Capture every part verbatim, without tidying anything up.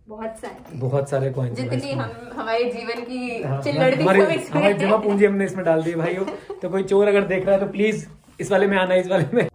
बहुत सारे बहुत सारे कॉइन्स, जितनी हम हमारे जीवन की हाँ, चिल्लड़ थी हमारी सब इसमें हमारी है। जमा पूंजी हमने इसमें डाल दी भाइयों। तो कोई चोर अगर देख रहा है तो प्लीज इस वाले में आना, इस वाले में।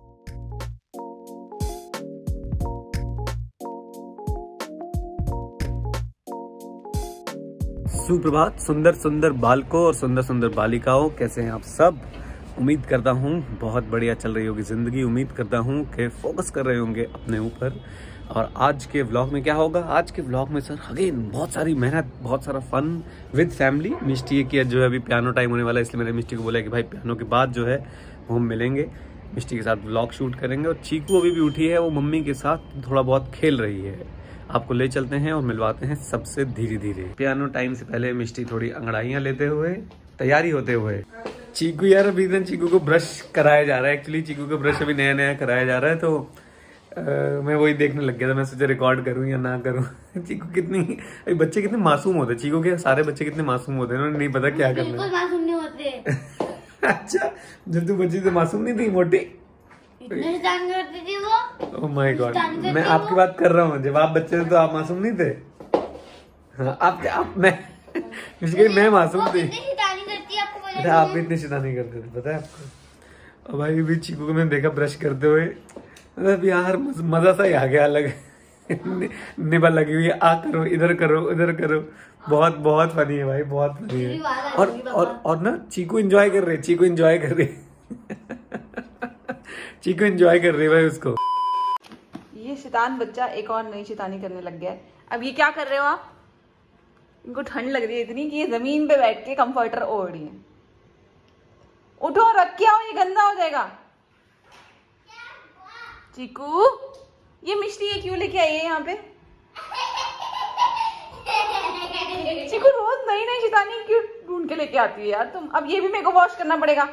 सुप्रभात सुंदर सुंदर बालकों और सुंदर सुंदर बालिकाओं, कैसे हैं आप सब? उम्मीद करता हूँ बहुत बढ़िया चल रही होगी जिंदगी। उम्मीद करता हूँ कि फोकस कर रहे होंगे अपने ऊपर। और आज के व्लॉग में क्या होगा? आज के व्लॉग में सर अगेन बहुत सारी मेहनत, बहुत सारा फन विद फैमिली। मिष्टी की जो है अभी पियानो टाइम होने वाला है, इसलिए मैंने मिष्टी को बोला कि भाई पियानो के बाद जो है वो हम मिलेंगे, मिष्टी के साथ व्लॉग शूट करेंगे। और चीकू अभी भी उठी है, वो मम्मी के साथ थोड़ा बहुत खेल रही है। आपको ले चलते हैं और मिलवाते हैं सबसे धीरे धीरे। पियानो टाइम से पहले मिष्टी थोड़ी अंगड़ाइयाँ लेते हुए, तैयारी होते हुए। चीकू यार अभी दिन चीकू को ब्रश कराया जा रहा है। एक्चुअली चीकू को ब्रश अभी नया नया कराया जा रहा है, तो आ, मैं वही देखने लग गया था। मैं सोचा रिकॉर्ड करूं या ना करूं। चीकू कितनी, अभी बच्चे कितने मासूम होते हैं। चीकू के सारे बच्चे कितने मासूम होते हैं, उन्हें नहीं पता क्या करना है। बिल्कुल मासूम नहीं होते। अच्छा, जब तू बच्ची तो मासूम नहीं थी मोटी? इतने शैतान करती थी वो। ओह माय गॉड, मैं आपकी बात कर रहा हूँ। जब आप बच्चे थे तो आप मासूम नहीं थे। हाँ, आप, आप मैं मैं मासूम थी। शैतानी करती है, आपको पता आप भी इतनी शैतानी करते थे, पता है आपको? और भाई भी चीकू को मैंने देखा ब्रश करते हुए, मतलब यार मजा सा ही आ गया अलग। निबल लगी हुई है, आ करो, इधर करो, उधर करो। बहुत बहुत फनी है भाई, बहुत फनी है। और और और ना चीकू एंजॉय कर रही है, चीकू एंजॉय कर रही है। चीकू एंजॉय कर रही है भाई उसको। ये शैतान बच्चा एक और नई शैतानी करने लग गया है। अब ये क्या कर रहे हो आप? इनको ठंड लग रही है इतनी कि ये जमीन पे बैठ के कंफर्टर ओढ़ रही है। उठो, रख के आओ, ये गंदा हो जाएगा। चीकू, ये मिष्टी ये क्यों लेके आई है यहाँ पे? चीकू रोज नई नई शैतानी क्यों ढूंढ के लेके आती है यार तुम? अब ये भी मेरे को वॉश करना पड़ेगा।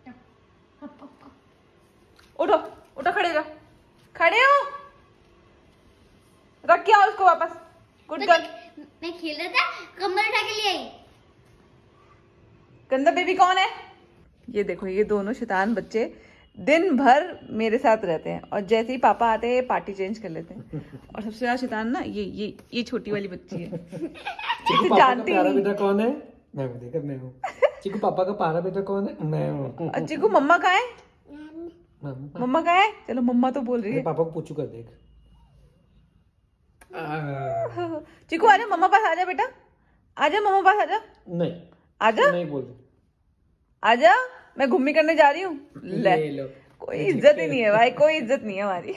उठो उठो, खड़े रहो, खड़े हो, रख के आओ उसको वापस। Good girl. मैं खेल रहा था, कमर उठा के ले आई। गंदा बेबी कौन है? ये देखो, ये दोनों शैतान बच्चे दिन भर मेरे साथ रहते हैं और जैसे ही पापा आते हैं पार्टी चेंज कर लेते हैं। और सबसे ज्यादा शैतान ना ये ये ये छोटी वाली बच्ची है। चीकू पापा का प्यारा बेटा कौन है? मैं हूँ, देखा मैं हूँ। चीकू पापा का प्यारा बेटा कौन है? मैं हूँ। और चीकू मम्मा कहाँ है? मम्मा कहाँ है? चलो मम्मा तो बोल रही है। पापा को पूछू कर देख। चीकू आजा, मम्मा पास आजा बेटा, आजा मम्मा पास आजा। नहीं आजा, नहीं बोल, आजा, मैं घूमने करने जा रही हूँ। ले, ले लो। कोई इज्जत ही नहीं है भाई, कोई इज्जत नहीं है हमारी।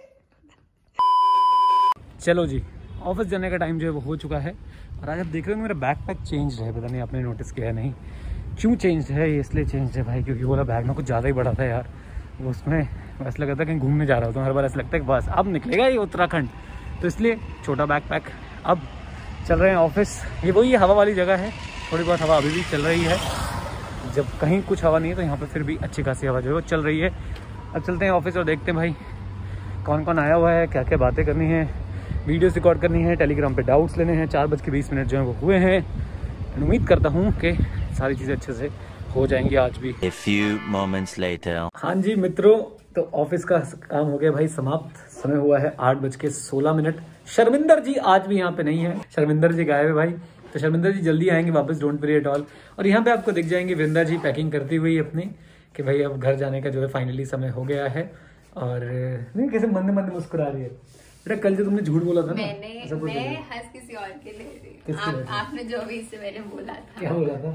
चलो जी, ऑफिस जाने का टाइम जो है वो हो चुका है। और आज आप देख रहे हो मेरा बैग पैक चेंज है। पता नहीं आपने नोटिस किया नहीं, क्यों चेंज है? ये इसलिए चेंज है भाई क्योंकि बोला बैग में कुछ ज़्यादा ही बड़ा था यार। वो उसमें ऐसा लगा था कहीं घूमने जा रहा होता हूँ, हर बार ऐसा लगता है कि बस अब निकलेगा ये उत्तराखंड, तो इसलिए छोटा बैग पैक। अब चल रहे हैं ऑफिस। ये वही हवा वाली जगह है, थोड़ी बहुत हवा अभी भी चल रही है। जब कहीं कुछ हवा नहीं है तो यहाँ पे फिर भी अच्छी खासी हवा जो है वो चल रही है। अब चलते हैं ऑफिस और देखते हैं भाई कौन कौन आया हुआ है, क्या क्या बातें करनी है, वीडियोस रिकॉर्ड करनी है, टेलीग्राम पे डाउट्स लेने हैं। चार बज के बीस मिनट जो है वो हुए हैं। उम्मीद करता हूँ कि सारी चीज़ें अच्छे से हो जाएंगी आज भी। A few moments later. हाँ जी मित्रों, तो ऑफिस का काम हो गया भाई समाप्त। समय हुआ है आठ बज के सोलह मिनट। शर्मिंदर जी आज भी यहाँ पे नहीं है, शर्मिंदर जी गायब है भाई। तो शर्मिंदर जी जल्दी आएंगे वापस, डोंट वरी एट ऑल। और यहाँ पे आपको दिख जाएंगे वृंदा जी पैकिंग करती हुई अपनी, कि भाई अब घर जाने का जो है फाइनली समय हो गया है। और नहीं, कैसे मंद मंद मुस्कुरा रही है बेटा। कल जो तुमने झूठ बोला था ना, मैंने मैं हंस किसी और के ले रही हूँ। आप, आपने जो भी इससे मैंने बोला था। क्या बोला था?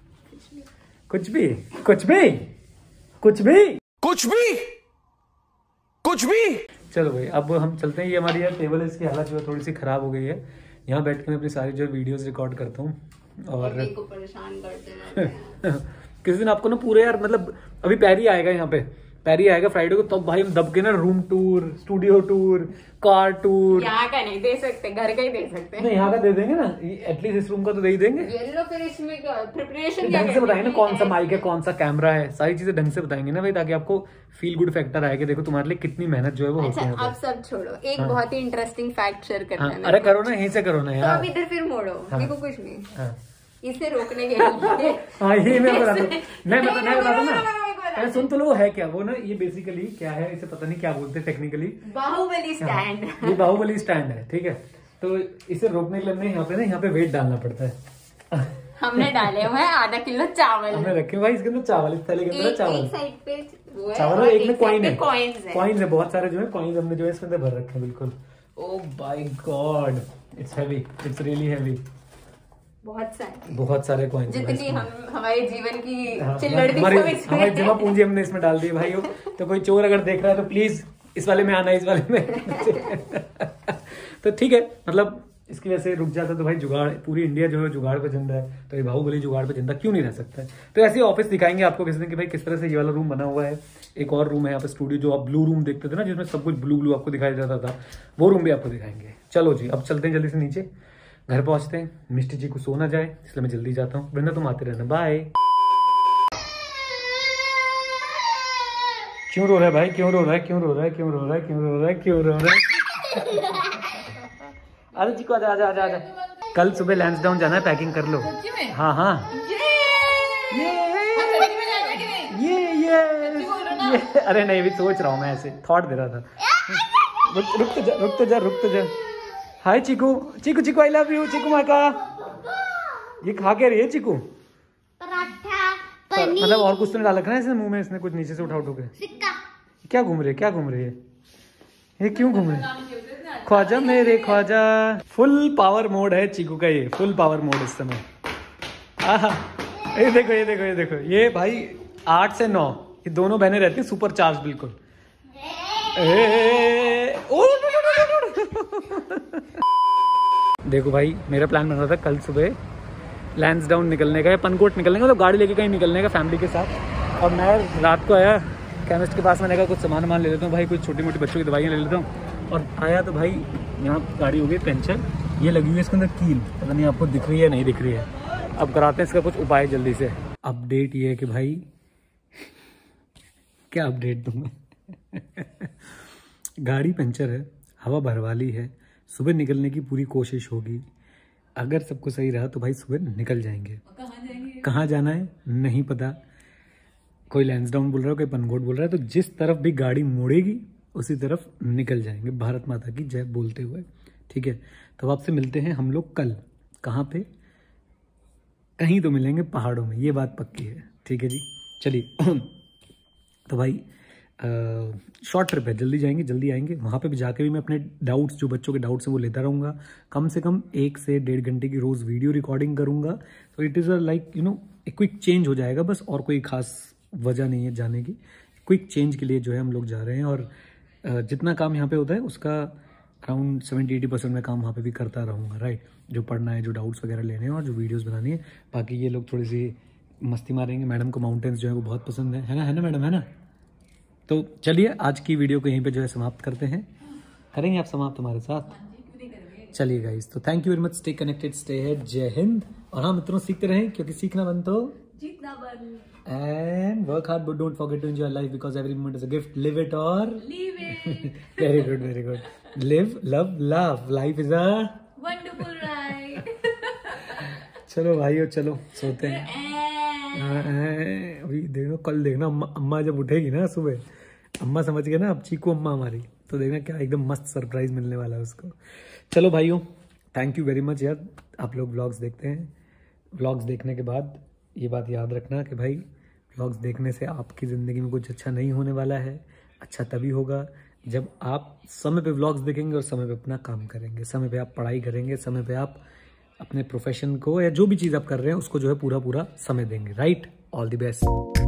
कुछ भी कुछ भी कुछ भी कुछ भी कुछ भी। चलो भाई अब हम चलते हैं। ये हमारी यार टेबल है, इसकी हालत जो है थोड़ी सी खराब हो गई है। यहाँ बैठ के मैं अपनी सारी जो वीडियोस रिकॉर्ड करता हूँ और को परेशान करते हैं। किसी दिन आपको ना पूरे यार, मतलब अभी पैरी आएगा यहाँ पे, पैरी आएगा फ्राइडे को, तब तो भाई हम दब के ना room tour, studio tour, car tour. यहाँ का नहीं दे सकते, घर का ही दे सकते हैं। नहीं, यहाँ का दे देंगे ना, एटलीस्ट इस रूम का तो दे ही देंगे। ये लो फिर इसमें क्या प्रिपरेशन ढंग से बताएंगे ना, कौन सा माइक है, कौन सा कैमरा है, सारी चीजें ढंग से बताएंगे ना भाई, ताकि आपको फील गुड फैक्टर आएगा। देखो तुम्हारे लिए कितनी मेहनत जो है वो होती है। अच्छा अब सब छोड़ो, एक बहुत ही इंटरेस्टिंग फैक्ट शेयर करना है। अरे करो ना, यहीं से करो ना तो यार। अब इधर फिर मोड़ो, देखो कुछ नहीं, हाँ इसे रोकने के लिए। हाँ ये मैं बता दूं, मैं बता मैं बता दूं ना। अरे सुन तो लो, वो है क्या, वो ना ये बेसिकली क्या है, इसे पता नहीं क्या बोलते हैं टेक्निकली। बाहुबली स्टैंड। ये बाहुबली स्टैंड है, ठीक है। तो इसे रोकने के लिए हमने यहाँ पे ना यहाँ पे वेट डालना पड़ता है। हमने डाले हुए हैं आधा किलो चावल। हमने रखे भाई इसके अंदर चावल, इस थैले के अंदर चावल, एक साइड पे वो है चावल और एक में कॉइन है, कॉइन्स है, कॉइन्स है बहुत सारे जो है कॉइन्स हमने जो है इसके अंदर भर रखे हैं बिल्कुल। Oh my God, it's heavy, it's really heavy. बहुत सारे बहुत सारे कॉइन्स, जितनी हम हमारे जीवन की हाँ, चिल्लड़ भी हमारी सब इसमें हमारी है। जमा पूंजी हमने इसमें डाल दी भाइयों। तो कोई चोर अगर देख रहा है तो प्लीज इस वाले में आना, इस वाले में। तो ठीक है, मतलब इसकी वजह से रुक जाता तो भाई जुगाड़, पूरी इंडिया जो है जुगाड़ पे जिंदा है, तो ये बाहुबली जुगाड़ पे जिंदा क्यों नहीं रह सकता है। तो ऐसे ऑफिस दिखाएंगे आपको किसी दिन कि भाई किस तरह से ये वाला रूम बना हुआ है। एक और रूम है यहाँ पे स्टूडियो, जो आप ब्लू रूम देखते थे ना जिसमें सब कुछ ब्लू ब्लू आपको दिखाई देता था, वो रूम भी आपको दिखाएंगे। चलो जी, अब चलते हैं जल्दी से नीचे, घर पहुंचते हैं। मिष्टी जी को सोना जाए इसलिए मैं जल्दी जाता हूँ, वरना तुम आते रहना। बाय। क्यों रो रहा है भाई, क्यों रो रहा है, क्यों रो रहा है, क्यों रो रहा है, क्यों रो रहा है, क्यों रो रहा है? अरे जी को आजा आजा आजा आजा। कल सुबह लैंसडाउन जाना है, पैकिंग कर लो। हाँ हाँ ये ये ये ये अरे नहीं, भी सोच रहा हूँ मैं, ऐसे थॉट दे रहा था। रुक रुक तो जा, रुक तो जा, रुक तो जा। हाय चीकू, चीकू चीकू आई लव यू। चीकू माका ये खा के रही है चीकू, पराठा, मतलब और कुछ तो नहीं डाल रखा है इसने मुंह में, इसने कुछ नीचे से उठा उठा के। सिक्का। क्या घूम रही है, क्या घूम रही है ये, क्यों घूम रही है? ख्वाजा मेरे ख्वाजा। फुल पावर मोड है चीकू का, ये फुल पावर मोड इस समय। आहा, ये देखो ये देखो ये देखो, ये भाई आठ से नौ ये दोनों बहनें रहती हैं सुपर चार्ज बिल्कुल। ए, ओ, देखो भाई, मेरा प्लान बन रहा था कल सुबह लैंसडाउन निकलने का या पनकोट निकलने का, तो गाड़ी लेके कहीं निकलने का फैमिली के साथ। और मैं रात को आया केमिस्ट के पास, मैंने कहा कुछ सामान वामान ले लेता हूँ भाई, कुछ छोटी मोटी बच्चों की दवाइयाँ ले लेता हूँ। और आया तो भाई यहाँ गाड़ी हो गई पंचर, ये लगी हुई है इसके अंदर कील, पता नहीं आपको दिख रही है नहीं दिख रही है। अब कराते हैं इसका कुछ उपाय जल्दी से। अपडेट ये है कि भाई क्या अपडेट दूँ मैं गाड़ी पंचर है, हवा भरवा ली है, सुबह निकलने की पूरी कोशिश होगी। अगर सबको सही रहा तो भाई सुबह निकल जाएंगे। कहाँ जाना है नहीं पता, कोई लैंसडाउन बोल रहा है, कोई पनकोट बोल रहा है, तो जिस तरफ भी गाड़ी मुड़ेगी उसी तरफ निकल जाएंगे, भारत माता की जय बोलते हुए। ठीक है, तो आपसे मिलते हैं हम लोग कल। कहाँ पे? कहीं तो मिलेंगे पहाड़ों में, ये बात पक्की है। ठीक है जी, चलिए। तो भाई शॉर्ट ट्रिप है, जल्दी जाएंगे जल्दी आएंगे। वहाँ पे भी जाके भी मैं अपने डाउट्स, जो बच्चों के डाउट्स हैं वो लेता रहूँगा। कम से कम एक से डेढ़ घंटे की रोज़ वीडियो रिकॉर्डिंग करूँगा। तो it is a like you know एक क्विक चेंज हो जाएगा बस, और कोई खास वजह नहीं है जाने की। क्विक चेंज के लिए जो है हम लोग जा रहे हैं, और जितना काम यहाँ पे होता है उसका अराउंड सेवेंटी एटी परसेंट मैं काम वहाँ पे भी करता रहूँगा। राइट, जो पढ़ना है, जो डाउट्स वगैरह लेने हैं और जो वीडियोस बनानी है। बाकी ये लोग थोड़ी सी मस्ती मारेंगे, मैडम को माउंटेन्स जो है वो बहुत पसंद है, है ना है ना मैडम, है ना। तो चलिए आज की वीडियो को यहीं पे जो है समाप्त करते हैं। करेंगे आप समाप्त हमारे साथ? चलिए गाइस, तो thank you very much, stay connected, stay है, जय हिंद। और हाँ मित्रों, सीखते रहें क्योंकि सीखना बन तो जीतना बन। And work hard but don't forget to enjoy life because every moment is a gift. Live it or Leave it. very good, very good. Live, love, love. Life is a Wonderful ride. चलो भाइयों, चलो सोते हैं। अभी देखो, कल देखना अम्मा अम्मा जब उठेगी ना सुबह, अम्मा समझ गए ना अब चीकू अम्मा हमारी, तो देखना क्या एकदम मस्त सरप्राइज मिलने वाला है उसको। चलो भाइयों, थैंक यू वेरी मच यार। आप लोग व्लॉग्स देखते हैं, व्लॉग्स देखने के बाद ये बात याद रखना कि भाई व्लॉग्स देखने से आपकी ज़िंदगी में कुछ अच्छा नहीं होने वाला है। अच्छा तभी होगा जब आप समय पे व्लॉग्स देखेंगे और समय पे अपना काम करेंगे, समय पे आप पढ़ाई करेंगे, समय पे आप अपने प्रोफेशन को या जो भी चीज़ आप कर रहे हैं उसको जो है पूरा पूरा समय देंगे। Right, all the best.